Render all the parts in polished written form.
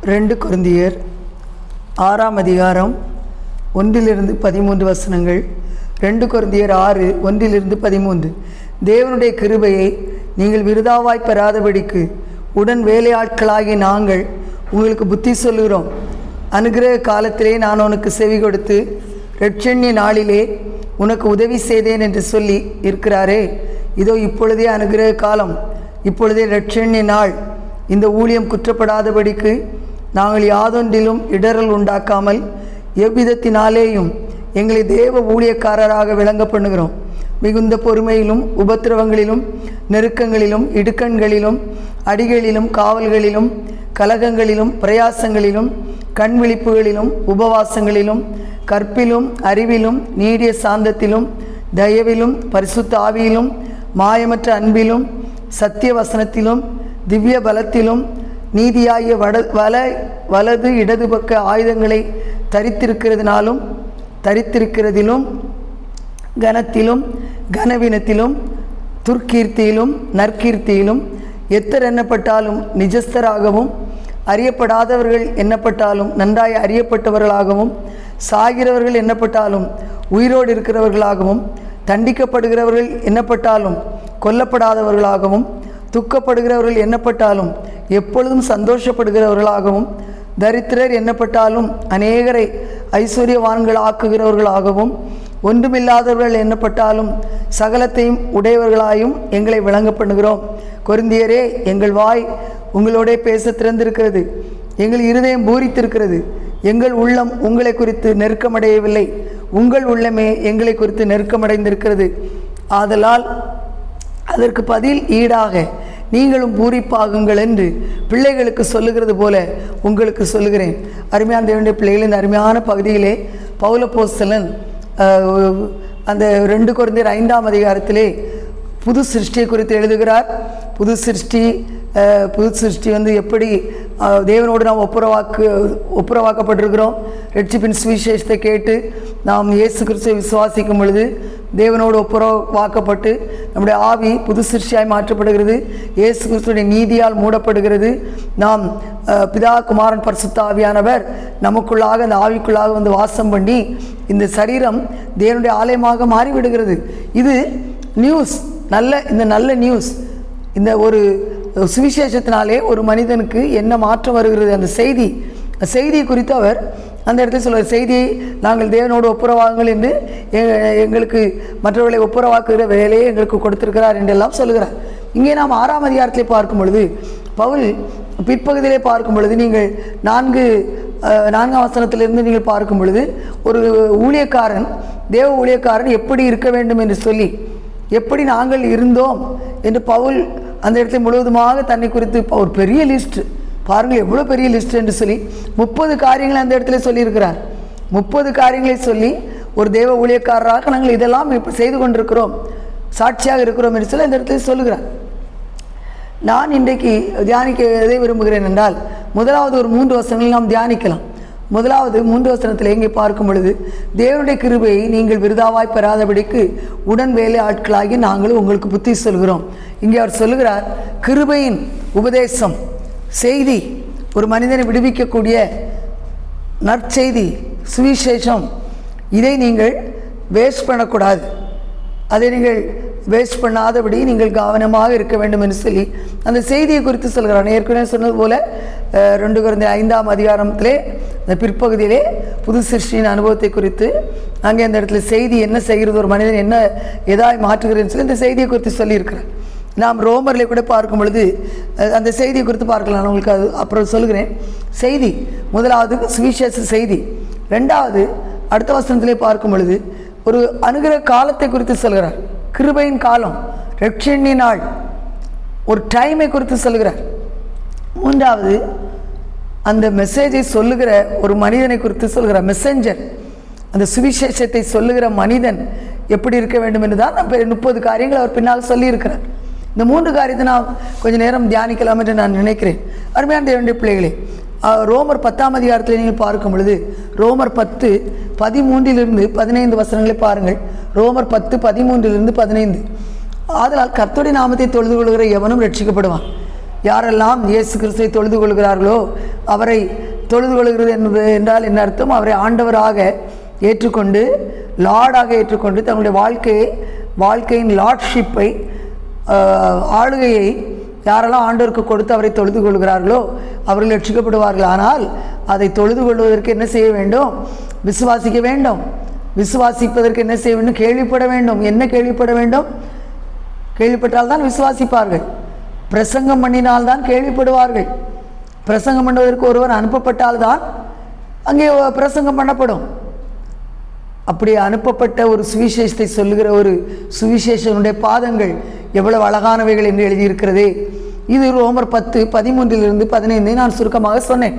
2 கொரிந்தியர் 6ஆம் அதிகாரம் 1-13 வசனங்கள். 2 கொரிந்தியர் 6 1-13. தேவனுடைய கிருபையை நீங்கள் விருதாவாய் பெறாதபடிக்கு உடன் வேலையாட்களாகி நாங்கள் உங்களுக்கு புத்தி சொல்லுகிறோம். அனுகிரக காலத்திலே நான் உனக்கு செவி கொடுத்து இரட்சண்ய நாளிலே உனக்கு உதவி செய்தேன் என்று சொல்லி இருக்கிறாரே. இதோ இப்பொழுதே அனுகிரக காலம், இப்பொழுதே இரட்சண்ய நாள். இந்த ஊழியம் குற்றப்படாதபடிக்கு நாங்கள் யாதொன்றிலும் இடரல் உண்டாக்காமல் எவ்விதத்தினாலேயும் எங்களை தேவ ஊழியக்காரராக விளங்க பண்ணுகிறோம். மிகுந்த பொறுமையிலும் உபத்திரவங்களிலும் நெருக்கங்களிலும் இடுக்கண்களிலும் அடிகளிலும் காவல்களிலும் கலகங்களிலும் பிரயாசங்களிலும் கண்விழிப்புகளிலும் உபவாசங்களிலும் கற்பிலும் அறிவிலும் நீடிய சாந்தத்திலும் தயவிலும் பரிசுத்த ஆவியிலும் மாயமற்ற அன்பிலும் சத்திய வசனத்திலும் திவ்ய பலத்திலும் நீதியாகிய வலது இடது பக்க ஆயுதங்களை தரித்திருக்கிறதிலும் கனத்திலும் கனவீனத்திலும் துர்க்கீர்த்தியிலும் நற்கீர்த்தியிலும் எத்தர் எண்ணப்பட்டாலும் நிஜஸ்தராகவும் அறியப்படாதவர்கள் எண்ணப்பட்டாலும் நன்றாய் அறியப்பட்டவர்களாகவும் சாகிறவர்கள் எண்ணப்பட்டாலும் உயிரோடு இருக்கிறவர்களாகவும் தண்டிக்கப்படுகிறவர்கள் எண்ணப்பட்டாலும் கொல்லப்படாதவர்களாகவும் துக்கப்படுகிறவர்கள் எண்ணப்பட்டாலும் எப்பொழுதும் சந்தோஷப்படுகிறவர்களாகவும் தரித்திரர் எண்ணப்பட்டாலும் அநேகரை ஐஸ்வர்யவான்கள் ஆக்குகிறவர்களாகவும் ஒன்றுமில்லாதவர்கள் எண்ணப்பட்டாலும் சகலத்தையும் உடையவர்களாயும் எங்களை விளங்க பண்ணுகிறோம். கொரிந்தியரே, எங்கள் வாய் உங்களோட பேச திறந்திருக்கிறது, எங்கள் இருதயம் பூரித்திருக்கிறது. எங்கள் உள்ளம் உங்களை குறித்து நெருக்கமடையவில்லை, உங்கள் உள்ளமே எங்களை குறித்து நெருக்கமடைந்திருக்கிறது. ஆதலால் அதற்கு பதில் ஈடாக நீங்களும் பூரிப்பாகுங்கள் என்று பிள்ளைகளுக்கு சொல்லுகிறது போல உங்களுக்கு சொல்லுகிறேன். அருமையான தேவனுடைய பிள்ளைகள், இந்த அருமையான பகுதியிலே பவுலப்போஸ்தலன் அந்த 2 கொரிந்தியர் 5ஆம் அதிகாரத்திலே புது சிருஷ்டியை குறித்து எழுதுகிறார். புது சிருஷ்டி எப்படி தேவனோடு நாம் ஒப்புரவாக்கப்பட்டிருக்கிறோம். ரட்சிப்பின் சுவிசேஷத்தை கேட்டு நாம் இயேசு கிறிஸ்துவை விசுவாசிக்கும் பொழுது தேவனோடு ஒப்புரவாக்கப்பட்டு நம்முடைய ஆவி புது சிருஷ்டியாய் மாற்றப்படுகிறது. இயேசு கிறிஸ்துடைய நீதியால் மூடப்படுகிறது. நாம் பிதா குமாரன் பரிசுத்த ஆவியானவர் நமக்குள்ளாக அந்த ஆவிக்குள்ளாக வந்து வாசம் பண்ணி இந்த சரீரம் தேவனுடைய ஆலயமாக மாறிவிடுகிறது. இது நியூஸ், இந்த நல்ல நியூஸ். இந்த ஒரு சுவிசேஷத்தினாலே ஒரு மனிதனுக்கு என்ன மாற்றம் வருகிறது, அந்த செய்தியை குறித்து அவர் அந்த இடத்துல சொல்வார். செய்தியை நாங்கள் தேவனோடு ஒப்புரவாகுங்கள் என்று எங்களுக்கு மற்றவர்களை ஒப்புரவாக்குகிற வேலையை எங்களுக்கு கொடுத்திருக்கிறார் என்றெல்லாம் சொல்லுகிறார். இங்கே நாம் 6ஆம் அதிகாரத்திலே பார்க்கும் பொழுது, பவுல் பிற்பகுதியிலே பார்க்கும் பொழுது, நீங்கள் 4ஆம் வசனத்திலிருந்து நீங்கள் பார்க்கும் பொழுது, ஒரு ஊழியக்காரன், தேவ ஊழியக்காரன் எப்படி இருக்க வேண்டும் என்று சொல்லி, எப்படி நாங்கள் இருந்தோம் என்று பவுல் அந்த இடத்துல முழுவதுமாக தன்னை குறித்து ஒரு பெரிய லிஸ்ட், பாருங்கள் எவ்வளோ பெரிய லிஸ்ட் என்று சொல்லி 30 காரியங்களை அந்த இடத்துல சொல்லியிருக்கிறார். 30 காரியங்களை சொல்லி ஒரு தேவ ஊழியக்காரராக நாங்கள் இதெல்லாம் இப்போ செய்து கொண்டிருக்கிறோம், சாட்சியாக இருக்கிறோம் என்று சொல்லி அந்த இடத்துல சொல்லுகிறார். நான் இன்றைக்கு தியானிக்க எதை விரும்புகிறேன் என்றால், முதலாவது ஒரு 3 வசனங்கள் நாம் தியானிக்கலாம். முதலாவது 3 வசனத்தில் எங்கே பார்க்கும் பொழுது, தேவனுடைய கிருபையை நீங்கள் விருதாவாய் பெறாதபடிக்கு உடன் வேலை ஆட்களாகி நாங்களும் உங்களுக்கு புத்தி சொல்கிறோம். இங்கே அவர் சொல்லுகிறார், கிருபையின் உபதேசம், செய்தி, ஒரு மனிதனை விடுவிக்கக்கூடிய நற்செய்தி, சுவிசேஷம், இதை நீங்கள் வேஸ்ட் பண்ணக்கூடாது. அதை நீங்கள் வேஸ்ட் பண்ணாதபடி நீங்கள் கவனமாக இருக்க வேண்டும் என்று சொல்லி அந்த செய்தியை குறித்து சொல்கிறார். ஏற்கனவே சொன்னது போல 2 கொரிந்தியர் 5ஆம் அதிகாரத்திலே அந்த பிற்பகுதியிலே புது சிருஷ்டியின் அனுபவத்தை குறித்து அங்கே அந்த இடத்துல செய்தி என்ன செய்கிறது, ஒரு மனிதன் என்ன எதாய் மாற்றுகிறேன்னு சொல்லி இந்த செய்தியை குறித்து சொல்லியிருக்கிறார். நாம் ரோமரில் கூட பார்க்கும் பொழுது அந்த செய்தியை குறித்து பார்க்கலாம். நான் உங்களுக்கு அது அப்புறம் சொல்லுகிறேன். செய்தி முதலாவது சுவிசேஷ செய்தி. 2வது அடுத்த வசனத்திலே பார்க்கும் பொழுது ஒரு அனுகிரக காலத்தை குறித்து சொல்கிறார். கிருபையின் காலம், இரட்சண்ய நாள், ஒரு டைமை குறித்து சொல்கிறார். 3வது அந்த மெசேஜை சொல்லுகிற ஒரு மனிதனை குறித்து சொல்கிறார். மெசஞ்சர், அந்த சுவிசேஷத்தை சொல்லுகிற மனிதன் எப்படி இருக்க வேண்டும் என்று தான் 30 காரியங்கள் அவர் பின்னால் சொல்லியிருக்கிறார். இந்த 3 காரியத்தை நான் கொஞ்சம் நேரம் தியானிக்கலாம் என்று நான் நினைக்கிறேன். அருமையான தேவனுடைய பிள்ளைகளே, ரோமர் 10ஆம் அதிகாரத்தில் நீங்கள் பார்க்கும் பொழுது, ரோமர் 10:13-15 வசனங்களை பாருங்கள். ரோமர் 10:13-15. ஆதலால் கர்த்தருடைய நாமத்தை தொழுது கொள்கிற எவனும் ரட்சிக்கப்படுவான். யாரெல்லாம் இயேசு கிறிஸ்துவை தொழுது கொள்கிறார்களோ, அவரை தொழுது கொள்கிறது என்றால் என்ன அர்த்தம்? அவரை ஆண்டவராக ஏற்றுக்கொண்டு, லார்டாக ஏற்றுக்கொண்டு, தங்களுடைய வாழ்க்கையின் லார்ட்ஷிப்பை, ஆளுகையை யாரெல்லாம் ஆண்டவருக்கு கொடுத்து அவரை தொழுது கொள்கிறார்களோ அவர்கள் ரட்சிக்கப்படுவார்கள். ஆனால் அதை தொழுது கொள்வதற்கு என்ன செய்ய வேண்டும்? விசுவாசிக்க வேண்டும். விசுவாசிப்பதற்கு என்ன செய்ய வேண்டும்? கேள்விப்பட வேண்டும். என்ன கேள்விப்பட வேண்டும்? கேள்விப்பட்டால்தான் விசுவாசிப்பார்கள். பிரசங்கம் பண்ணினால்தான் கேள்விப்படுவார்கள். பிரசங்கம் பண்ணுவதற்கு ஒருவர் அனுப்பப்பட்டால்தான் அங்கே பிரசங்கம் பண்ணப்படும். அப்படி அனுப்பப்பட்ட ஒரு சுவிசேஷத்தை சொல்லுகிற ஒரு சுவிசேஷனுடைய பாதங்கள் எவ்வளவு அழகானவைகள் என்று எழுதியிருக்கிறதே. இது ரோமர் 10:13-15 நான் சுருக்கமாக சொன்னேன்.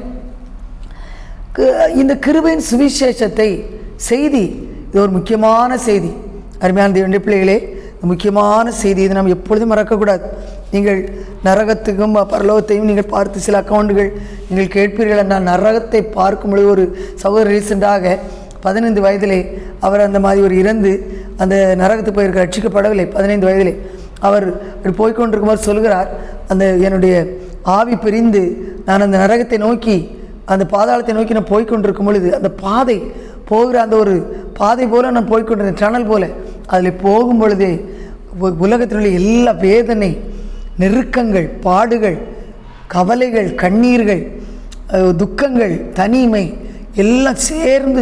இந்த கிருபையின் சுவிசேஷத்தை செய்தி, இது ஒரு முக்கியமான செய்தி. அருமையான தேவனுடைய பிள்ளைகளே, முக்கியமான செய்தி. இது நாம் எப்பொழுதும் மறக்கக்கூடாது. நீங்கள் நரகத்துக்கும் பரலோகத்தையும் நீங்கள் பார்த்து சில அக்கௌண்ட்டுகள் நீங்கள் கேட்பீர்கள் என்றால், நரகத்தை பார்க்கும் பொழுது ஒரு சகோதரர் ரீசெண்டாக 15 வயதிலே அவர் அந்த மாதிரி ஒரு இறந்து அந்த நரகத்துக்கு போயிருக்க, ரட்சிக்கப்படவில்லை. 15 வயதிலே அவர் போய்கொண்டிருக்கும்போது சொல்கிறார், அந்த என்னுடைய ஆவி பிரிந்து நான் அந்த நரகத்தை நோக்கி, அந்த பாதாளத்தை நோக்கி நான் போய்கொண்டிருக்கும் பொழுது, அந்த பாதை போகிற அந்த ஒரு பாதை போல் நான் போய்கொண்டிருந்தேன், டனல் போல். அதில் போகும் பொழுதே உலகத்தினுடைய எல்லா வேதனை, நெருக்கங்கள், பாடுகள், கவலைகள், கண்ணீர்கள், துக்கங்கள், தனிமை எல்லாம் சேர்ந்து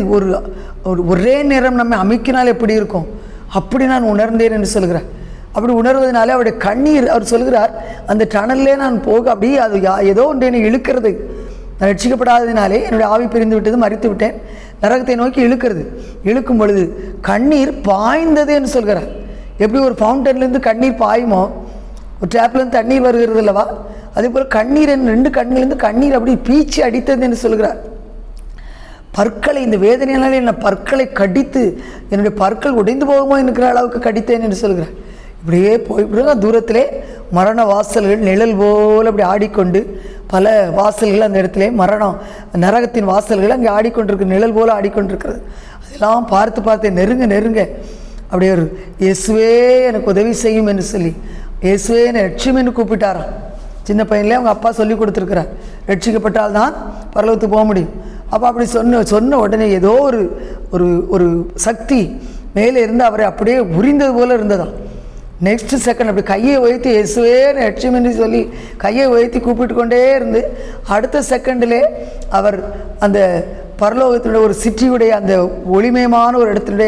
ஒரே நேரம் நம்ம அமைக்கினால் எப்படி இருக்கும் அப்படி நான் உணர்ந்தேன் என்று சொல்கிறார். அப்படி உணர்வதனாலே அவருடைய கண்ணீர், அவர் சொல்கிறார், அந்த டனல்லே நான் போக அப்படியே அது ஏதோ ஒன்று என்னை இழுக்கிறது. நான் ரட்சிக்கப்படாததினாலே என்னுடைய ஆவி பிரிந்து விட்டது, மறித்து விட்டேன், நரகத்தை நோக்கி இழுக்கும் பொழுது கண்ணீர் பாய்ந்தது என்று சொல்கிறார். எப்படி ஒரு ஃபவுண்டன்லேருந்து கண்ணீர் பாயுமோ, ஒரு டேப்லேருந்து தண்ணீர் வருகிறது அல்லவா, அதே போல் கண்ணீர் என் 2 கண்ணிலேருந்து கண்ணீர் அப்படி பீச்சி அடித்தது என்று சொல்கிறார். பற்களை, இந்த வேதனையினாலே என்ன பற்களை கடித்து என்னுடைய பற்கள் உடைந்து போகுமோ என்கிற அளவுக்கு கடித்தேன் என்று சொல்கிறார். இப்படியே போய்விடுங்க. தூரத்திலே மரண வாசல்கள் நிழல் போல் அப்படி ஆடிக்கொண்டு, பல வாசல்கள் அந்த இடத்துல நரகத்தின் வாசல்கள் அங்கே ஆடிக்கொண்டிருக்கு, நிழல் போல் ஆடிக்கொண்டிருக்கிறது. அதெல்லாம் பார்த்து நெருங்க அப்படியே ஒரு இயேசுவே எனக்கு உதவி செய்யும் என்று சொல்லி, இயேசுவே என்னை ரட்சியும் என்று கூப்பிட்டாராம். சின்ன பையன்லேயே அவங்க அப்பா சொல்லி கொடுத்துருக்கிறார், ரட்சிக்கப்பட்டால்தான் பரலோகத்துக்கு போக முடியும். அப்போ அப்படி சொன்ன உடனே ஏதோ ஒரு சக்தி மேலே இருந்து அவரை அப்படியே உரிந்தது போல் இருந்ததாம். நெக்ஸ்ட் செகண்ட் அப்படி கையை உயர்த்தி இயேசுவே ரட்சியும் என்று சொல்லி கையை உயர்த்தி கூப்பிட்டு கொண்டே இருந்து, அடுத்த செகண்டிலே அவர் அந்த பரலோகத்தினுடைய ஒரு சிட்டியுடைய அந்த ஒளிமயமான ஒரு இடத்தினுடைய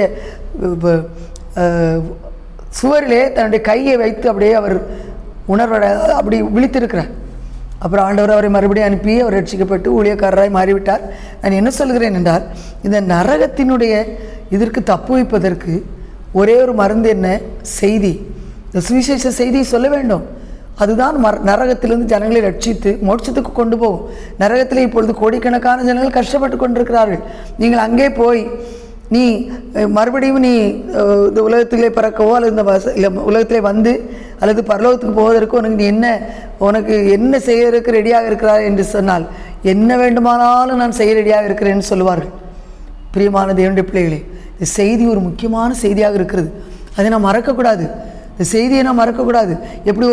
சுவரிலே தன்னுடைய கையை வைத்து அப்படியே அவர் அப்படி விழித்திருக்கிறார். அப்புறம் ஆண்டவர் அவரை மறுபடியும் அனுப்பி அவர் ரட்சிக்கப்பட்டு ஊழியக்காரராய் மாறிவிட்டார். நான் என்ன சொல்கிறேன் என்றால், இந்த நரகத்தினுடைய இதற்கு தப்பு வைப்பதற்கு ஒரே ஒரு மருந்து, என்ன? செய்தி. இந்த சுவிசேஷ செய்தியை சொல்ல வேண்டும். அதுதான் நரகத்திலிருந்து ஜனங்களை ரட்சித்து மோட்சத்துக்கு கொண்டு போகும். நரகத்தில் இப்பொழுது கோடிக்கணக்கான ஜனங்கள் கஷ்டப்பட்டு கொண்டிருக்கிறார்கள். நீங்கள் அங்கே போய் நீ மறுபடியும் நீ இந்த உலகத்திலே பிறக்கவோ அல்லது இல்லை உலகத்திலே வந்து அல்லது பரலோகத்துக்கு போவதற்கு உனக்கு என்ன செய்யறதுக்கு ரெடியாக இருக்கிறார் என்று சொன்னால், என்ன வேண்டுமானாலும் நான் செய்ய ரெடியாக இருக்கிறேன்னு சொல்லுவார்கள். பிரியமான தேவனுடைய பிள்ளைகளே, இந்த செய்தி ஒரு முக்கியமான செய்தியாக இருக்கிறது. அதை நாம் மறக்கக்கூடாது. இந்த செய்தியை நாம் மறக்கக்கூடாது. எப்படி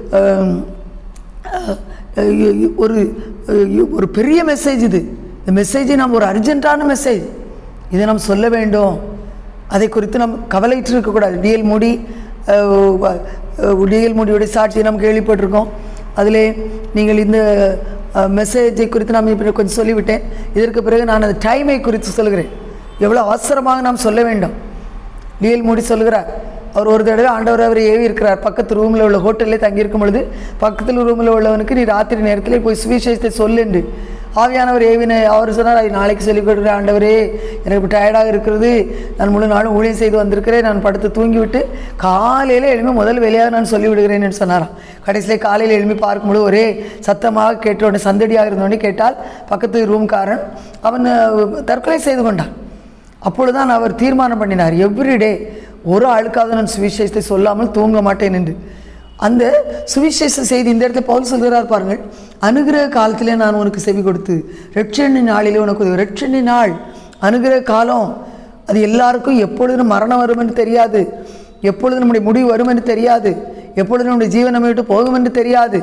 ஒரு பெரிய மெசேஜ் இது. இந்த மெசேஜை நாம் ஒரு அர்ஜென்ட்டான மெசேஜ், இதை நாம் சொல்ல வேண்டும். அதை குறித்து நாம் கவலையிட்டு இருக்கக்கூடாது. டிஎல் மூடியுடைய சாட்சியை நாம் கேள்விப்பட்டிருக்கோம். அதிலே நீங்கள் இந்த மெசேஜை குறித்து நாம் இப்போ கொஞ்சம் சொல்லிவிட்டேன். இதற்கு பிறகு நான் அந்த டைமை குறித்து சொல்கிறேன். எவ்வளோ அவசரமாக நாம் சொல்ல வேண்டும். டிஎல் மூடி சொல்கிறார், அவர் ஒரு தடவை ஆண்டவர் அவரை ஏவி இருக்கிறார். பக்கத்து ரூமில் உள்ள ஹோட்டலில் தங்கியிருக்கும் பொழுது பக்கத்தில் ரூமில் உள்ளவனுக்கு நீ ராத்திரி நேரத்தில் போய் சுவிசேஷத்தை சொல்லுண்டு ஆவியானவர் ஏவினை. அவர் சொன்னார், நாளைக்கு சொல்லிக் கொடுக்குறேன் ஆண்டவரே, எனக்கு இப்போ டயர்டாக இருக்கிறது, நான் முழு நாளும் ஊழியம் செய்து வந்திருக்கிறேன், நான் படுத்து தூங்கிவிட்டு காலையில் எழுப்பி முதல் வேலையாக நான் சொல்லிவிடுகிறேன் என்று சொன்னாராம். கடைசியில் காலையில் எழுப்பி பார்க்கும்போது ஒரே சத்தமாக கேட்டோடனே, சந்தடியாக இருந்தோடனே கேட்டால் பக்கத்து ரூம்காரன் அவன் தற்கொலை செய்து கொண்டான். அப்பொழுதுதான் அவர் தீர்மானம் பண்ணினார், எவ்ரிடே ஒரு ஆளுக்காவது நான் சுவிசேஷத்தை சொல்லாமல் தூங்க மாட்டேன் என்று. அந்த சுவிசேஷ செய்தி இந்த இடத்துல பவுல் சொல்கிறார் பாருங்கள், அனுகிரக காலத்திலே நான் உனக்கு செவி கொடுத்து ரட்சணி நாளிலே உனக்கு ரட்சணி நாள், அனுகிரக காலம். அது எல்லாருக்கும் எப்பொழுது மரணம் வரும் என்று தெரியாது, எப்பொழுது நம்முடைய முடிவு வரும் என்று தெரியாது, எப்பொழுது நம்முடைய ஜீவன் நம்மை விட்டு போகும் என்று தெரியாது.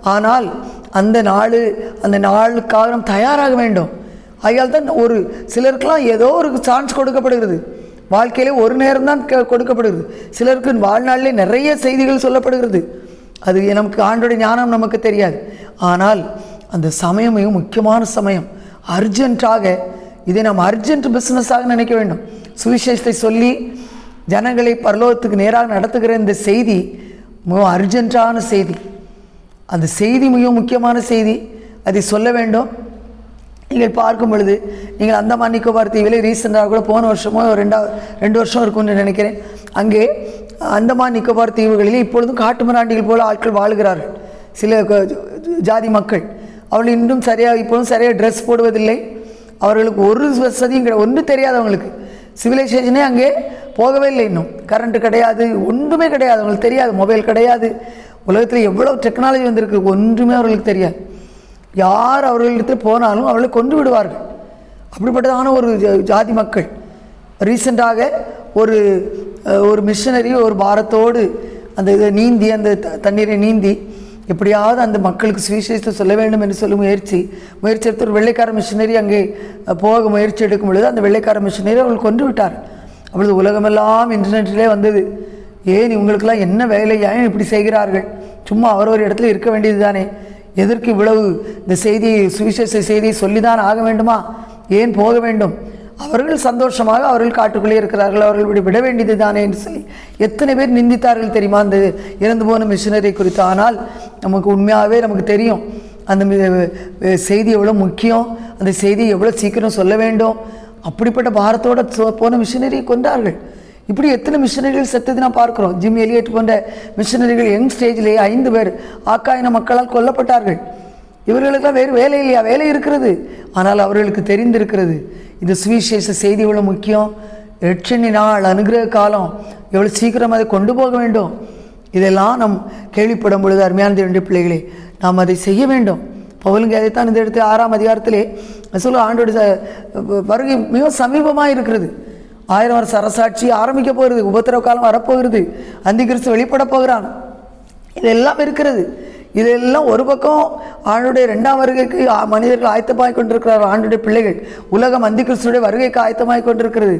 ஆனால் அந்த நாளுக்காக நாம் தயாராக வேண்டும். ஆகையால் தான் ஒரு சிலருக்கெல்லாம் ஏதோ ஒரு சான்ஸ் கொடுக்கப்படுகிறது. வாழ்க்கையிலே ஒரு நேரம் தான் கொடுக்கப்படுகிறது. சிலருக்கு வாழ்நாளிலே நிறைய செய்திகள் சொல்லப்படுகிறது. அது நமக்கு ஆண்டோடைய ஞானம் நமக்கு தெரியாது. ஆனால் அந்த சமயம் மிக முக்கியமான சமயம். அர்ஜென்ட்டாக இதை நாம் அர்ஜென்ட் பிஸ்னஸாக நினைக்க வேண்டும். சுவிசேஷத்தை சொல்லி ஜனங்களை பரலோகத்துக்கு நேராக நடத்துகிற இந்த செய்தி மிக அர்ஜென்ட்டான செய்தி. அந்த செய்தி மிக முக்கியமான செய்தி. அதை சொல்ல வேண்டும். நீங்கள் பார்க்கும் பொழுது நீங்கள் அந்தமான் நிக்கோபார் தீவிலே ரீசெண்டாக கூட போன வருஷமோ 2 வருஷம் இருக்கும்னு நினைக்கிறேன். அங்கே அந்தமான் நிக்கோபார் தீவுகளில் இப்பொழுதும் காட்டுமிராண்டிகள் போல ஆட்கள் வாழுகிறார்கள். சில ஜாதி மக்கள் அவர்கள் இன்னும் இப்பொழுதும் சரியாக ட்ரெஸ் போடுவதில்லை. அவர்களுக்கு ஒரு வசதியும் கிடையாது. ஒன்றும் தெரியாது. அவங்களுக்கு சிவிலைசேஷனே அங்கே போகவே இல்லை. இன்னும் கரண்ட்டு கிடையாது, ஒன்றுமே கிடையாது. அவங்களுக்கு தெரியாது. மொபைல் கிடையாது. உலகத்தில் எவ்வளோ டெக்னாலஜி வந்திருக்கு, ஒன்றுமே அவர்களுக்கு தெரியாது. யார் அவர்களிடத்தில் போனாலும் அவர்களை கொண்டு விடுவார்கள். அப்படிப்பட்டதான ஒரு ஜாதி மக்கள். ரீசெண்டாக ஒரு மிஷனரி ஒரு பாரத்தோடு அந்த இதை நீந்தி, அந்த தண்ணீரை நீந்தி எப்படியாவது அந்த மக்களுக்கு சுவிசேஷத்தை சொல்ல வேண்டும் என்று சொல்லி முயற்சி எடுத்து ஒரு வெள்ளைக்கார மிஷினரி அங்கே போக முயற்சி எடுக்கும் பொழுது அந்த வெள்ளைக்கார மிஷினரி அவர்கள் கொண்டு விட்டார். அப்பொழுது உலகமெல்லாம் இன்டர்நெட்டிலே வந்தது. ஏன் இவங்களுக்கெல்லாம் என்ன வேலை, ஏன் இப்படி செய்கிறார்கள்? சும்மா ஒரு இடத்துல இருக்க வேண்டியது தானே, எதற்கு இவ்வளவு இந்த செய்தியை சுவிசேஷ செய்தியை சொல்லிதான் ஆக வேண்டுமா, ஏன் போக வேண்டும்? அவர்கள் சந்தோஷமாக அவர்கள் காட்டுக்குள்ளே இருக்கிறார்கள், அவர்கள் விட வேண்டியது தானே என்று சொல்லி எத்தனை பேர் நிந்தித்தார்கள் தெரியுமா அந்த இறந்து போன மிஷினரி குறித்து. ஆனால் நமக்கு உண்மையாகவே நமக்கு தெரியும் அந்த செய்தி எவ்வளோ முக்கியம், அந்த செய்தியை எவ்வளோ சீக்கிரம் சொல்ல வேண்டும். அப்படிப்பட்ட பாரத்தோடு போன மிஷினரியை கொண்டார்கள். இப்படி எத்தனை மிஷினரிகள் செத்தது நான் பார்க்குறோம். ஜிம் எலியட் போன்ற மிஷினரிகள் யங் ஸ்டேஜிலேயே 5 பேர் ஆக்காயின மக்களால் கொல்லப்பட்டார்கள். இவர்களுக்கெல்லாம் வேறு வேலை இல்லையா? வேலை இருக்கிறது. ஆனால் அவர்களுக்கு தெரிந்திருக்கிறது இந்த சுவிசேஷ செய்தி எவ்வளோ முக்கியம், ரட்சணி நாள், அனுகிரக காலம் எவ்வளோ சீக்கிரம் அதை கொண்டு போக வேண்டும். இதெல்லாம் நாம் கேள்விப்படும் பொழுது அருமையான தேவனுடைய பிள்ளைகளே, நாம் அதை செய்ய வேண்டும். பவுலுங்க அதைத்தான் இந்த இடத்துல 6ஆம் அதிகாரத்திலே சொல்ல, ஆண்டோட வருகை மிக சமீபமாக இருக்கிறது. 1000 வருஷ அரசாட்சி ஆரம்பிக்க போகிறது, உபத்திரவ காலம் வரப்போகிறது, அந்திகிறிஸ்து வெளிப்பட போகிறான், இதெல்லாம் இருக்கிறது. இதெல்லாம் ஒரு பக்கம் ஆண்டுடைய 2ஆம் வருகைக்கு மனிதர்கள் ஆயத்தமாகிக் கொண்டிருக்கிறார்கள். ஆண்டுடைய பிள்ளைகள், உலகம் அந்திகிறிஸ்துடைய வருகைக்கு ஆயத்தமாகிக் கொண்டிருக்கிறது.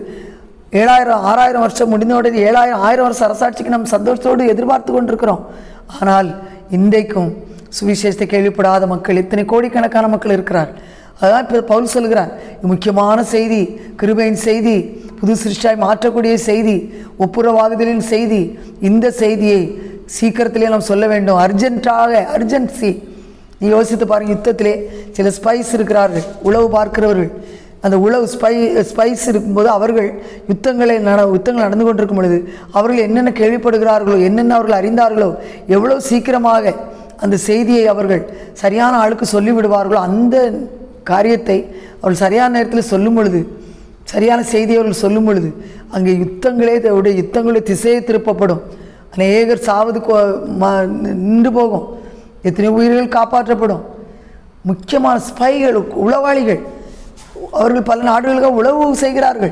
6000 வருஷம் முடிந்தவுடனே 1000 வருஷ அரசாட்சிக்கு நம்ம சந்தோஷத்தோடு எதிர்பார்த்து கொண்டிருக்கிறோம். ஆனால் இன்றைக்கும் சுவிசேஷத்தை கேள்விப்படாத மக்கள் எத்தனை கோடிக்கணக்கான மக்கள் இருக்கிறார். அதான் இப்போ பவுல் சொல்கிறார், முக்கியமான செய்தி, கிருபையின் செய்தி, புது சிருஷ்டியாய் மாற்றக்கூடிய செய்தி, ஒப்புரவாகுதலின் செய்தி. இந்த செய்தியை சீக்கிரத்திலே நாம் சொல்ல வேண்டும். அர்ஜென்சி. நீ யோசித்து பாருங்கள். யுத்தத்திலே சில ஸ்பைஸ் இருக்கிறார்கள், உளவு பார்க்கிறவர்கள். அந்த உளவு ஸ்பைஸ் இருக்கும்போது அவர்கள் யுத்தங்கள் நடந்து கொண்டிருக்கும் பொழுது அவர்கள் என்னென்ன கேள்விப்படுகிறார்களோ, என்னென்ன அவர்கள் அறிந்தார்களோ, எவ்வளோ சீக்கிரமாக அந்த செய்தியை அவர்கள் சரியான ஆளுக்கு சொல்லிவிடுவார்களோ, அந்த காரியத்தை அவர்கள் சரியான நேரத்தில் சொல்லும் பொழுது, சரியான செய்தியை அவர்கள் சொல்லும் பொழுது அங்கே யுத்தங்களே திசையை திருப்பப்படும். அநேகர் சாவது நின்று போகும், எத்தனை உயிர்கள் காப்பாற்றப்படும். முக்கியமான ஸ்பைகள், உளவாளிகள், அவர்கள் பல நாடுகளுக்காக உளவு செய்கிறார்கள்.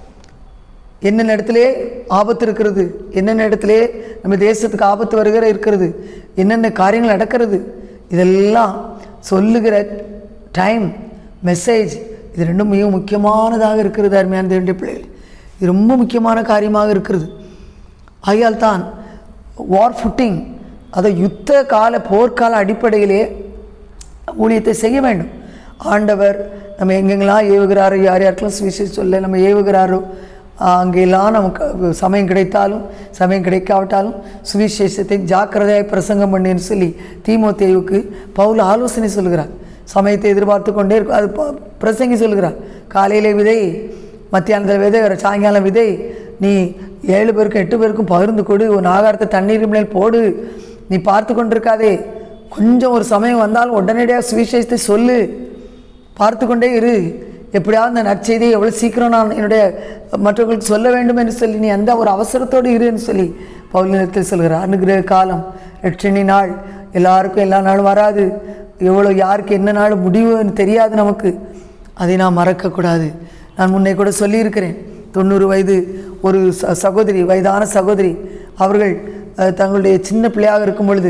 என்னென்ன இடத்திலே ஆபத்து இருக்கிறது, என்னென்ன இடத்திலே நம்ம தேசத்துக்கு ஆபத்து இருக்கிறது, என்னென்ன காரியங்கள் நடக்கிறது, இதெல்லாம் சொல்லுகிற டைம், மெசேஜ், இது ரெண்டும் மிக முக்கியமானதாக இருக்கிறது. அருமையான தேவனுடைய பிள்ளைகள், இது ரொம்ப முக்கியமான காரியமாக இருக்கிறது. ஆகையால் தான் வார் ஃபுட்டிங், அதை யுத்த கால போர்க்கால அடிப்படையிலே ஊழியத்தை செய்ய வேண்டும். ஆண்டவர் நம்ம எங்கெங்கெல்லாம் ஏவுகிறாரோ, யார் யாருக்கெல்லாம் சுவிசேஷம் சொல்ல நம்ம ஏவுகிறாரோ, அங்கெல்லாம் நமக்கு சமயம் கிடைத்தாலும் சமயம் கிடைக்காவிட்டாலும் சுவிசேஷத்தை ஜாக்கிரதையாக பிரசங்கம் பண்ணுன்னு சொல்லி தீமோத்தேயுவுக்கு பவுல் ஆலோசனை சொல்கிறார். சமயத்தை எதிர்பார்த்து கொண்டே இருக்கும். அது பிரசங்கி சொல்கிறார், காலையிலே விதை, மத்தியானத்தில் விதை, சாயங்காலம் விதை, நீ 7 பேருக்கும் 8 பேருக்கும் பகிர்ந்து கொடு, உன் ஆகாரத்தை தண்ணீர் மேல் போடு, நீ பார்த்து கொண்டிருக்காதே, கொஞ்சம் ஒரு சமயம் வந்தாலும் உடனடியாக சுவிசேஷத்தை சொல்லு, பார்த்து கொண்டே இரு, எப்படியாவது அந்த நற்செய்தியை எவ்வளோ சீக்கிரம் நான் என்னுடைய மற்றவர்களுக்கு சொல்ல வேண்டும் என்று சொல்லி நீ அந்த ஒரு அவசரத்தோடு இருன்னு சொல்லி பவுலினத்தில் சொல்கிறார். அனுகிரக காலம், ரட்சணி நாள், எல்லாருக்கும் எல்லா நாளும் வராது. எவ்வளோ யாருக்கு என்ன நாள் முடிவுன்னு தெரியாது நமக்கு. அதை நான் மறக்கக்கூடாது. நான் முன்னே கூட சொல்லியிருக்கிறேன், 90 வயது ஒரு சகோதரி, வயதான சகோதரி, அவர்கள் தங்களுடைய சின்ன பிள்ளையாக இருக்கும் பொழுது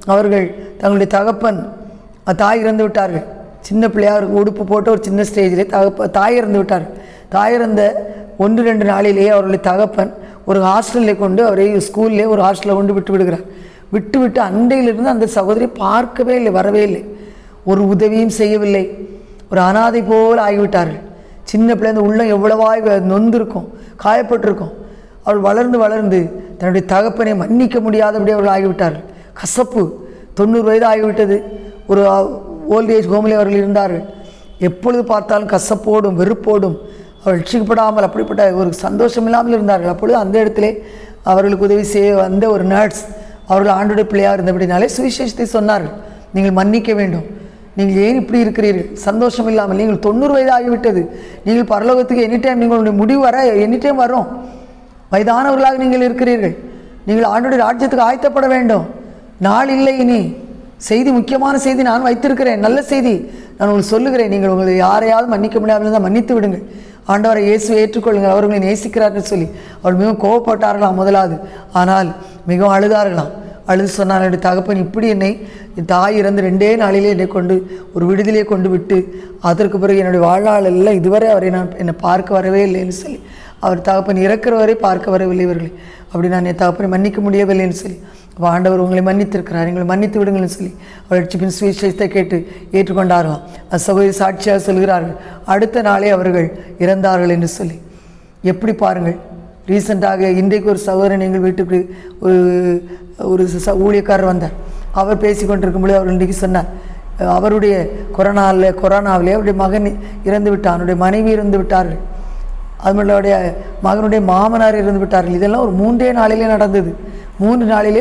அவர்கள் தங்களுடைய தகப்பன் தாய் இறந்து விட்டார்கள். சின்ன பிள்ளையார் உடுப்பு போட்டு ஒரு சின்ன ஸ்டேஜிலே தாய் இறந்து விட்டார்கள். தாய் இறந்த 1-2 நாளிலேயே அவர்களுடைய தகப்பன் ஒரு ஹாஸ்டலில் கொண்டு அவரை ஸ்கூல்லே ஒரு ஹாஸ்டலில் கொண்டு விட்டு விடுகிறார். விட்டு அண்டையிலிருந்து அந்த சகோதரி பார்க்கவே இல்லை, வரவே இல்லை, ஒரு உதவியும் செய்யவில்லை. ஒரு அனாதை போல் ஆகிவிட்டார்கள். சின்ன பிள்ளை அந்த உள்ளம் எவ்வளவாய் நொந்திருக்கும், காயப்பட்டிருக்கும். அவள் வளர்ந்து தன்னுடைய தகப்பனை மன்னிக்க முடியாதபடி அவர்கள் ஆகிவிட்டார்கள். கசப்பு. 90 வயது ஆகிவிட்டது. ஒரு ஓல்டேஜ் ஹோமில் அவர்கள் இருந்தார்கள். எப்பொழுது பார்த்தாலும் கசப்போடும் வெறுப்போடும் அவள் ரட்சிக்கப்படாமல் அப்படிப்பட்ட ஒரு சந்தோஷம் இல்லாமல் இருந்தார்கள். அப்பொழுது அந்த இடத்திலே அவர்களுக்கு உதவி செய்ய வந்த ஒரு நர்ஸ் அவர்கள் ஆண்டோடைய பிள்ளையாக இருந்தபடினாலே சுவிசேஷத்தை சொன்னார்கள். நீங்கள் மன்னிக்க வேண்டும், நீங்கள் ஏன் இப்படி இருக்கிறீர்கள், சந்தோஷம் இல்லாமல், நீங்கள் 90 வயது ஆகிவிட்டது, நீங்கள் பரலோகத்துக்கு எனி டைம் நீங்களுடைய முடிவு வர எனி டைம் வரும், வயதானவர்களாக நீங்கள் இருக்கிறீர்கள், நீங்கள் ஆண்டோடைய ராஜ்யத்துக்கு ஆயத்தப்பட வேண்டும், நாள் இல்லை, இனி செய்தி, முக்கியமான செய்தி நான் வைத்திருக்கிறேன், நல்ல செய்தி நான் உங்களுக்கு சொல்லுகிறேன், நீங்கள் உங்களை யாரையாவது மன்னிக்க முடியாமல் இருந்தால் மன்னித்து விடுங்கள், ஆண்டவரை இயேசுவை ஏற்றுக்கொள்ளுங்கள், அவர்களை நேசிக்கிறார்கள் சொல்லி அவள் மிகவும் கோவப்பட்டார்களாம் முதலாவது. ஆனால் மிகவும் அழுதார்களாம். அழுது சொன்னார், என்னுடைய தகப்பன் இப்படி என்னை தாய் இறந்து 2 நாளிலே என்னை கொண்டு ஒரு விடுதலையை கொண்டு விட்டு அதற்கு பிறகு என்னுடைய வாழ்நாள் எல்லாம் இதுவரை அவரை என்னை பார்க்க வரவே இல்லைன்னு சொல்லி, அவர் தகப்பன் இறக்கிறவரை பார்க்க வரவில்லை இவர்களை, அப்படி நான் என் தகப்பனை மன்னிக்க முடியவில்லைன்னு சொல்லி, அப்போ ஆண்டவர் உங்களை மன்னித்திருக்கிறார், எங்களை மன்னித்து விடுங்கள்னு சொல்லி அவள் ரட்சிப்பின் சுவிசேஷத்தை கேட்டு ஏற்றுக்கொண்டார்களாம். சகோதரி சாட்சியாக சொல்கிறார்கள், அடுத்த நாளே அவர்கள் இறந்தார்கள் என்று சொல்லி. எப்படி பாருங்கள், ரீசெண்டாக இன்றைக்கு ஒரு சகோதரன் எங்கள் வீட்டுக்கு ஒரு ஊழியக்காரர் வந்தார். அவர் பேசி கொண்டிருக்கும்போது அவர் இன்றைக்கு சொன்னார், அவருடைய கொரோனாவிலே அவருடைய மகன் இறந்து விட்டான், அவருடைய மனைவி இறந்து விட்டார்கள், அவர்களுடைய மகனுடைய மாமனார் இறந்து விட்டார்கள். இதெல்லாம் ஒரு 3 நாளிலே நடந்தது. 3 நாளிலே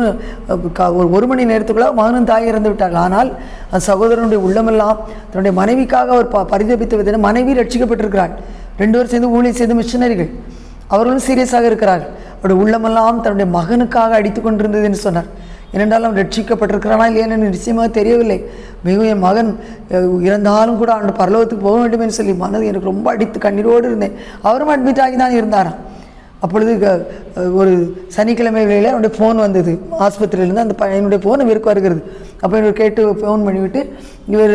1 மணி நேரத்துக்குள்ள மகனும் தாய் இறந்து விட்டார்கள். ஆனால் அந்த சகோதரனுடைய உள்ளமெல்லாம் தன்னுடைய மனைவிக்காக அவர் பரிதபித்த விதம், மனைவி ரட்சிக்கப்பட்டிருக்கிறார், 2 பேரும் சேர்ந்து ஊழியம் செய்த மிஷனரிகள், அவர்களும் சீரியஸாக இருக்கிறார்கள். அவருடைய உள்ளமெல்லாம் தன்னுடைய மகனுக்காக அடித்து கொண்டிருந்தது என்று சொன்னார். ஏனென்றால் அவன் ரட்சிக்கப்பட்டிருக்கிறானா இல்லையான்னு நிச்சயமாக தெரியவில்லை. மிகவும் என் மகன் இறந்தாலும் கூட அந்த பரலோகத்துக்கு போக வேண்டும் என்று சொல்லி மனது எனக்கு ரொம்ப அடித்து கண்ணீரோடு இருந்தேன். அவரும் அட்மிட் ஆகி தான் இருந்தாராம். அப்பொழுது ஒரு சனிக்கிழமை வேளையில் அவனுடைய ஃபோன் வந்தது ஆஸ்பத்திரியிலேருந்து. அந்த பையனுடைய ஃபோன் இவருக்கு வருகிறது. அப்போ இவர் கேட்டு ஃபோன் பண்ணிவிட்டு இவர்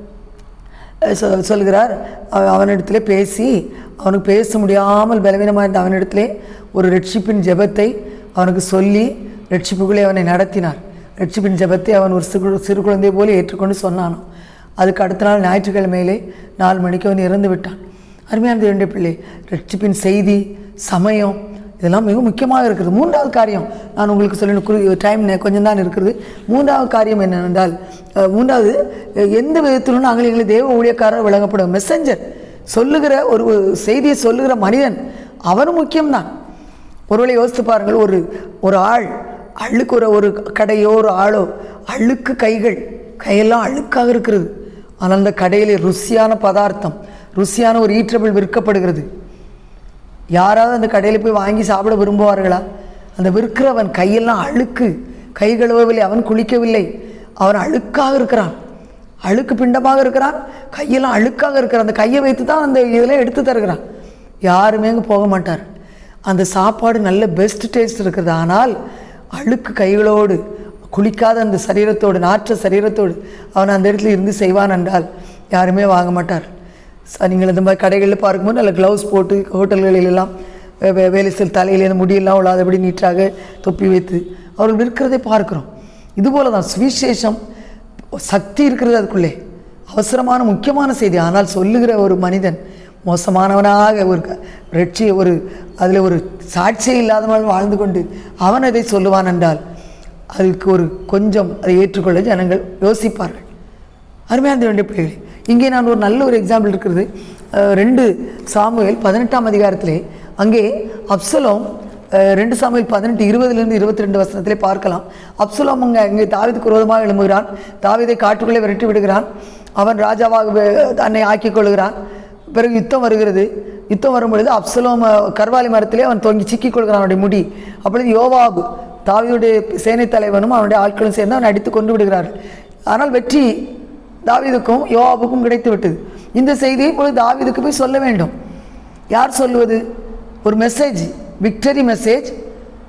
சொல்கிறார், அவனிடத்தில் பேசி, அவனுக்கு பேச முடியாமல் பலவீனமாக இருந்த அவனிடத்திலே ஒரு ரட்சிப்பின் ஜெபத்தை அவனுக்கு சொல்லி ரட்சிப்புகளை அவனை நடத்தினார். ரட்சிப்பின் ஜெபத்தை அவன் ஒரு சிறு குழந்தை போல ஏற்றுக்கொண்டு சொன்னானோ. அதுக்கு அடுத்த நாள் ஞாயிற்றுக்கிழமையிலே 4 மணிக்கு அவன் இறந்து விட்டான். அருமையான தேவனுடைய பிள்ளை, ரட்சிப்பின் செய்தி, சமயம், இதெல்லாம் மிக முக்கியமாக இருக்கிறது. 3வது காரியம் நான் உங்களுக்கு சொல்லணும், டைம் கொஞ்சம் தான் இருக்கிறது. 3வது காரியம் என்னவென்றால், 3வது எந்த விதத்திலும் நாங்கள் எங்களை தேவ ஊழியக்காரர் விளங்கப்படும் மெசஞ்சர், சொல்லுகிற ஒரு செய்தியை சொல்லுகிற மனிதன், அவனும் முக்கியம்தான். ஒருவேளை யோசித்து பாருங்கள், ஒரு ஆள் அழுக்கு, ஒரு கடையோ ஒரு ஆளோ அழுக்கு கையெல்லாம் அழுக்காக இருக்கிறது. ஆனால் அந்த கடையிலே ருசியான பதார்த்தம், ருசியான ஒரு ஈற்றபிள் விற்கப்படுகிறது. யாராவது அந்த கடையில் போய் வாங்கி சாப்பிட விரும்புவார்களா? அந்த விற்கிறவன் கையெல்லாம் அழுக்கு, கை கழுவவில்லை, அவன் குளிக்கவில்லை, அவன் அழுக்காக இருக்கிறான், அழுக்கு பிண்டமாக இருக்கிறான், கையெல்லாம் அழுக்காக இருக்கிறான். அந்த கையை வைத்து தான் அந்த இதெல்லாம் எடுத்து தருகிறான். யாருமே அங்கே போக மாட்டார். அந்த சாப்பாடு நல்ல பெஸ்ட் டேஸ்ட் இருக்கிறது. ஆனால் அழுக்கு கைகளோடு, குளிக்காத அந்த சரீரத்தோடு, நாற்ற சரீரத்தோடு அவன் அந்த இடத்துல இருந்து செய்வான் என்றால் யாருமே வாங்க மாட்டார். நீங்கள் இந்த மாதிரி கடைகளில் பார்க்கும்போது நல்ல க்ளவுஸ் போட்டு ஹோட்டல்களிலெல்லாம் வேலை செல் தலையிலேருந்து முடியெல்லாம் உள்ளாதபடி நீட்டாக தொப்பி வைத்து அவர்கள் விற்கிறதை பார்க்குறோம். இதுபோல தான் சுவிசேஷம் சக்தி இருக்கிறது, அதுக்குள்ளே அவசரமான முக்கியமான செய்தி. ஆனால் சொல்லுகிற ஒரு மனிதன் மோசமானவனாக அதில் ஒரு சாட்சியே இல்லாதவன் வாழ்ந்து கொண்டு அவன் அதை சொல்லுவான் என்றால் அதுக்கு கொஞ்சம் அதை ஏற்றுக்கொள்ள ஜனங்கள் யோசிப்பார்கள். அருமையான வேண்டிய பிள்ளைகளே, இங்கே நான் ஒரு நல்ல ஒரு எக்ஸாம்பிள் இருக்கிறது. 2 சாமுவேல் 18ஆம் அதிகாரத்திலே அங்கே அப்சலோம் 2 சாமுவேல் 18:20 22 வசனத்திலே பார்க்கலாம். அப்சலோம் அங்கே தாவீதுக்கு விரோதமாக எழும்புகிறான். தாவீதை காட்டுக்குள்ளே விரட்டி விடுகிறான். அவன் ராஜாவாக தன்னை ஆக்கிக் கொள்கிறான். பிறகு யுத்தம் வருகிறது. யுத்தம் வரும்பொழுது அப்சலோம் கர்வாலி மரத்திலே அவன் தொங்கி சிக்கிக் கொள்கிறான், அவனுடைய முடி. அப்பொழுது யோவாபு தாவீதுடைய சேனை தலைவனும் அவனுடைய ஆட்களும் சேர்ந்து அவனை அடித்து கொண்டு விடுகிறார்கள். ஆனால் வெற்றி தாவீதுக்கும் யோவாபுக்கும் கிடைத்து விட்டது. இந்த செய்தியை இப்பொழுது தாவீதுக்கு போய் சொல்ல வேண்டும். யார் சொல்லுவது? ஒரு மெசேஜ், விக்டரி மெசேஜ்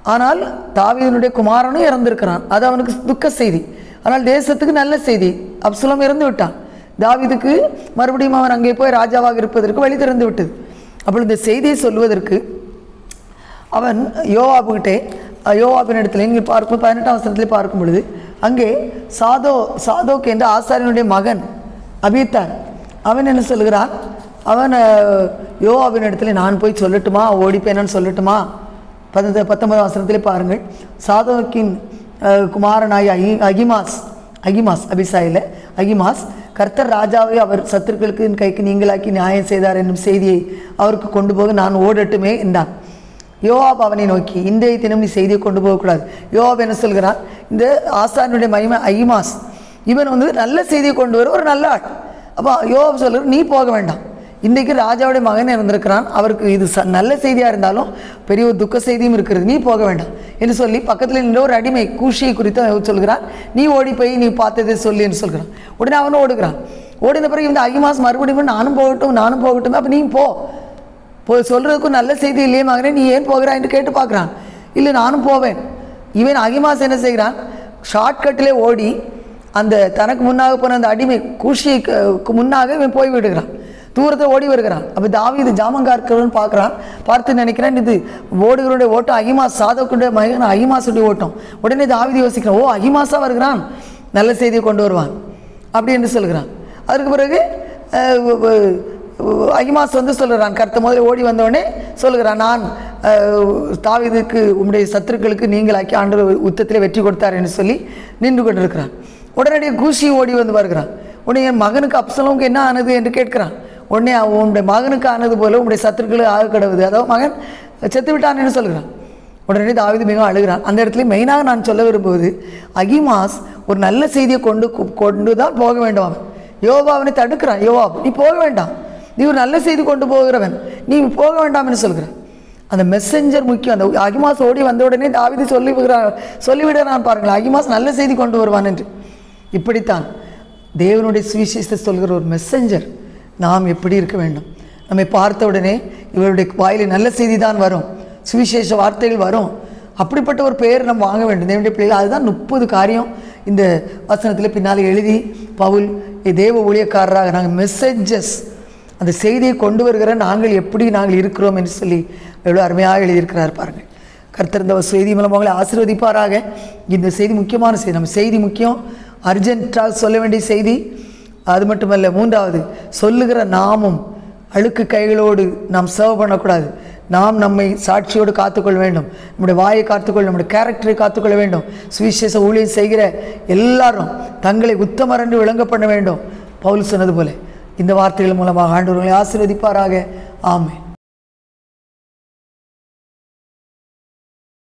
ஆனால் தாவீதினுடைய குமாரனும் இறந்திருக்கிறான், அது அவனுக்கு துக்க செய்தி. ஆனால் தேசத்துக்கு நல்ல செய்தி, அப்சலோம் இறந்து விட்டான். தாவீதுக்கு மறுபடியும் அவன் அங்கே போய் ராஜாவாக இருப்பதற்கு வழி திறந்து விட்டது. அப்பொழுது இந்த செய்தியை சொல்வதற்கு அவன் யோவாபின் இடத்துல இங்கே பார்க்கும் 18ஆம் வசனத்தில் பார்க்கும் பொழுது அங்கே சாதோக் என்ற ஆசாரியனுடைய மகன் அபித்தார் அவன் என்ன சொல்கிறான், அவன் யோவாபின் இடத்துல நான் போய் சொல்லட்டுமா, ஓடிப்பேன்னு சொல்லட்டுமா? 19ஆம் வசனத்திலே பாருங்கள். சாதோக்கின் குமாரனாய் அகிமாஸ் அபிசாயில அகிமாஸ் கர்த்தர் ராஜாவை அவர் சத்துருக்களுக்கு கைக்கு நீங்களாக்கி நியாயம் செய்தார் என்னும் செய்தியை அவருக்கு கொண்டு போக நான் ஓடட்டுமே என்றான். யோவாப் அவனை நோக்கி, இன்றைய தினம் நீ செய்தியை கொண்டு போகக்கூடாது. யோவாப் என்ன சொல்கிறான், இந்த ஆசானுடைய மகிமை அகிமாஸ் இவன் நல்ல செய்தியை கொண்டு வர ஒரு நல்ல ஆள். அப்போ யோவாப் சொல்கிற, நீ போக வேண்டாம், இன்றைக்கு ராஜாவுடைய மகன் இருந்திருக்கிறான், அவருக்கு இது நல்ல செய்தியாக இருந்தாலும் பெரிய ஒரு துக்க செய்தியும் இருக்கிறது, நீ போக வேண்டாம் என்று சொல்லி பக்கத்தில் நின்ற ஒரு அடிமை கூஷியை குறித்து சொல்கிறான், நீ ஓடி போய் நீ பார்த்ததை சொல்லி என்று சொல்கிறான். உடனே அவனும் ஓடுகிறான். ஓடின பிறகு இந்த அகிமாஸ் மறுபடியும் நானும் போகட்டும், அப்போ நீ போய் சொல்கிறதுக்கும் நல்ல செய்தி இல்லையே மகனே, நீ ஏன் போகிறான் என்று கேட்டு பார்க்குறான். இல்லை நானும் போவேன். இவன் அகிமாஸ் என்ன செய்கிறான், ஷார்ட்கட்டிலே ஓடி அந்த தனக்கு முன்னாக போன அந்த அடிமை கூஷிக்கு முன்னாக இவன் போய் விடுகிறான், தூரத்தில் ஓடி வருகிறான். அப்போ தாவீது ஜாமங்கார்க்கிறவன் பார்க்குறான், பார்த்து நினைக்கிறான் இது ஓடுகளுடைய ஓட்டம் அகிமாஸ், சாதோக்குடைய மகன் அகிமாசுடைய ஓட்டம். உடனே தாவீது யோசிக்கிறான், ஓ அகிமாஸாக வருகிறான், நல்ல செய்தியை கொண்டு வருவான் அப்படி என்று சொல்கிறான். அதுக்கு பிறகு அகிமாஸ் சொல்கிறான், கர்த்தர் முதல்ல ஓடி வந்தவுடனே சொல்கிறான், நான் தாவீதுக்கு உம்முடைய சத்துருக்களுக்கு நீங்களாக்கி ஆண்டவர் யுத்தத்தில் வெற்றி கொடுத்தார் என்று சொல்லி நின்று கொண்டிருக்கிறான். உடனடியாக கூஷி ஓடி வருகிறான். உடனே என் மகனுக்கு அப்சலோமுக்கு என்ன ஆனது என்று கேட்கிறான். உடனே உன்னுடைய மகனுக்கு ஆனது போல உன்னுடைய சத்துருக்களுக்கு ஆக கிடவுது, அதாவது மகன் செத்து விட்டான் என்று சொல்கிறான். உடனே தாவீது மிகவும் அழுகிறான். அந்த இடத்துல மெயினாக நான் சொல்ல விரும்புவது, அகிமாஸ் ஒரு நல்ல செய்தியை கொண்டு தான் போக வேண்டும். அவன் யோவாபனை தடுக்கிறான், யோவாப் நீ போக வேண்டாம், நீ ஒரு நல்ல செய்தி கொண்டு போகிறவன், நீ போக வேண்டாம் என்று சொல்கிறான். அந்த மெசஞ்சர் முக்கியம். அந்த அகிமாஸ் ஓடி வந்த உடனே தாவீது சொல்லிவிடுறான் பாருங்கள், அகிமாஸ் நல்ல செய்தி கொண்டு வருவான் என்று. இப்படித்தான் தேவனுடைய சுவிசேஷத்தை சொல்கிற ஒரு மெசஞ்சர் நாம் எப்படி இருக்க வேண்டும். நம்மை பார்த்த உடனே இவருடைய வாயிலே நல்ல செய்தி தான் வரும், சுவிசேஷ வார்த்தைகள் வரும். அப்படிப்பட்ட ஒரு பெயர் நம்ம வாங்க வேண்டும் தேவனுடைய பிள்ளைகள். அதுதான் 30 காரியம் இந்த வசனத்தில் பின்னால் எழுதி பவுல் தேவ ஊழியக்காரராக நாங்கள் மெசேஜஸ், அந்த செய்தியை கொண்டு வருகிற நாங்கள் எப்படி இருக்கிறோம் என்று சொல்லி எவ்வளோ அருமையாக எழுதியிருக்கிறார் பாருங்கள். கர்த்தர் இந்த செய்தி மூலம் அவங்களை ஆசீர்வதிப்பாராக. இந்த செய்தி முக்கியமான செய்தி, நம்ம செய்தி முக்கியம், அர்ஜென்ட்டாக சொல்ல வேண்டிய செய்தி. அது மட்டுமல்ல, 3வது சொல்லுகிற நாமும் அழுக்கு கைகளோடு நாம் சர்வ் பண்ணக்கூடாது. நாம் நம்மை சாட்சியோடு காத்துக்கொள்ள வேண்டும், நம்முடைய வாயை காத்துக்கொள்ள, நம்முடைய கேரக்டரை காத்துக்கொள்ள வேண்டும். சுவிசேஷ ஊழியம் செய்கிற எல்லாரும் தங்களை உத்தமர் என்று விளங்க பண்ண வேண்டும். பவுல் சொன்னது போல இந்த வார்த்தைகள் மூலமாக ஆண்டவர்களை ஆசீர்வதிப்பாராக. ஆமென்.